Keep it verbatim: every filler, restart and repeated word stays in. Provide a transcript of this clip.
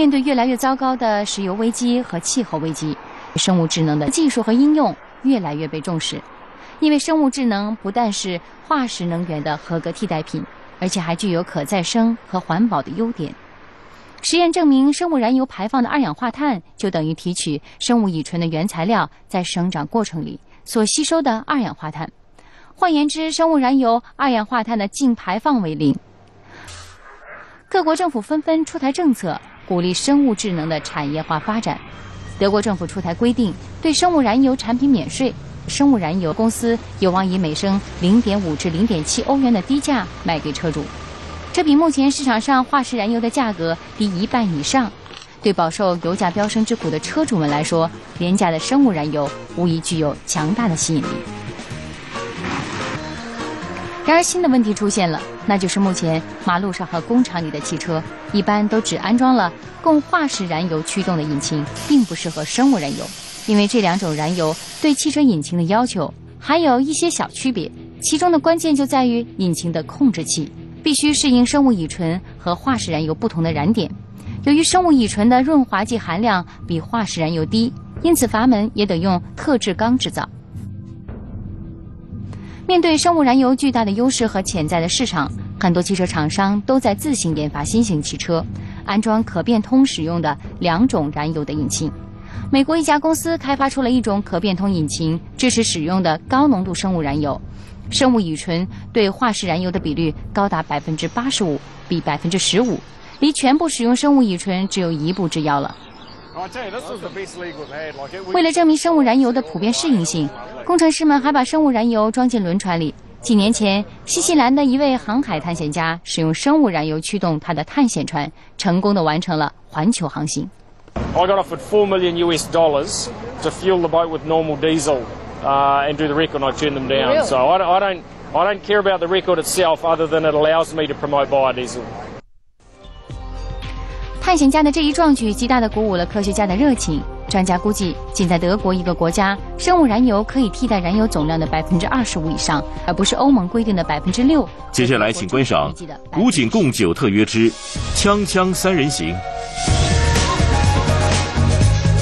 面对越来越糟糕的石油危机和气候危机，生物智能的技术和应用越来越被重视。因为生物智能不但是化石能源的合格替代品，而且还具有可再生和环保的优点。实验证明，生物燃油排放的二氧化碳就等于提取生物乙醇的原材料在生长过程里所吸收的二氧化碳。换言之，生物燃油二氧化碳的净排放为零。各国政府纷纷出台政策，鼓励生物智能的产业化发展。德国政府出台规定，对生物燃油产品免税。生物燃油公司有望以每升 零点五 至 零点七 欧元的低价卖给车主，这比目前市场上化石燃油的价格低一半以上。对饱受油价飙升之苦的车主们来说，廉价的生物燃油无疑具有强大的吸引力。然而新的问题出现了，那就是目前马路上和工厂里的汽车一般都只安装了供化石燃油驱动的引擎，并不适合生物燃油。因为这两种燃油对汽车引擎的要求还有一些小区别，其中的关键就在于引擎的控制器必须适应生物乙醇和化石燃油不同的燃点。由于生物乙醇的润滑剂含量比化石燃油低，因此阀门也得用特制钢制造。面对生物燃油巨大的优势和潜在的市场，很多汽车厂商都在自行研发新型汽车，安装可变通使用的两种燃油的引擎。美国一家公司开发出了一种可变通引擎，支持使用的高浓度生物燃油，生物乙醇对化石燃油的比率高达百分之八十五，比百分之十五，离全部使用生物乙醇只有一步之遥了。为了证明生物燃油的普遍适应性，工程师们还把生物燃油装进轮船里。几年前，新西兰的一位航海探险家使用生物燃油驱动他的探险船，成功地完成了环球航行。 I got offered four million U S dollars to fuel the boat with normal diesel uh, and do the record, and I turned them down. Really? So I don't, I don't, I don't care about the record itself, other than it allows me to promote biodiesel. 探险家的这一壮举极大地鼓舞了科学家的热情。专家估计，仅在德国一个国家，生物燃油可以替代燃油总量的百分之二十五以上，而不是欧盟规定的百分之六。 接下来，请观赏《古井贡酒特约之锵锵三人行》。